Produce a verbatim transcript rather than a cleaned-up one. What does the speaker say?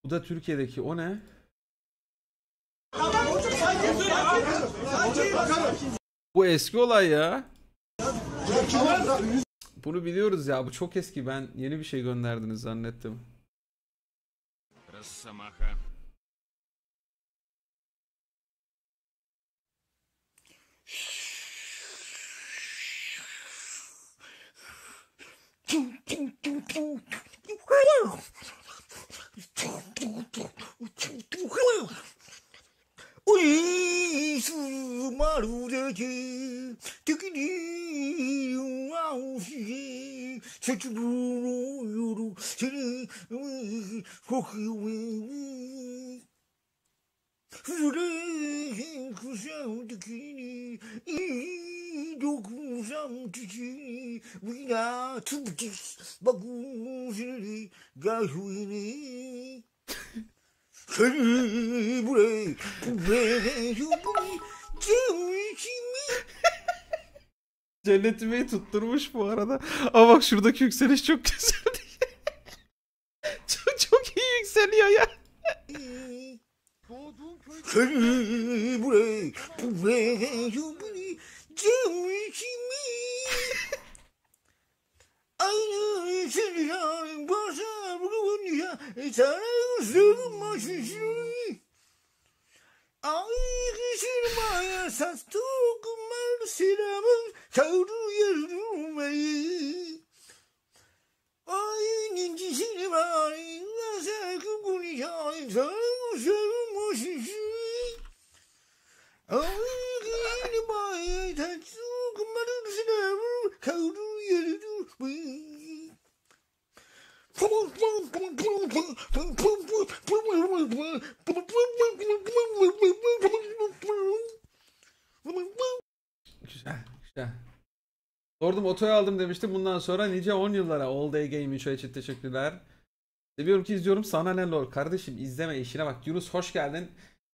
Bu da Türkiye'deki, o ne? Bu eski olay ya. Bunu biliyoruz ya, bu çok eski, ben yeni bir şey gönderdiniz zannettim. Росомаха. Uy, su marudaki, tikini, ausi, çocukluğu yuru, seni, kokuyu, yüreğin kuşağım tikini, dokunsam tikini, vina tübücük, bakuşunu, gayhuini. Seni buraya, buraya, buraya, Cennetimi tutturmuş bu arada. Ama bak şuradaki yükseliş çok güzel. çok çok iyi yükseliyor ya. seni buraya, buraya, buraya, aynı seni ya, başa bunu ya, sana sığma şişi. Ay kışırmaya sastı kumar sinemın çağrı yerdumayı. Ay nincisini var, nasıl kumunu ya, sana sığma şişi. Ay kışırmaya sastı kumar sinemın çağrı yerdumayı. Güzel, güzel. Sordum, otoyu aldım demiştim. Bundan sonra nice on yıllara. All Day Game Show için teşekkürler. Seviyorum ki izliyorum. Sana ne lol. Kardeşim izleme, işine bak. Yunus hoş geldin.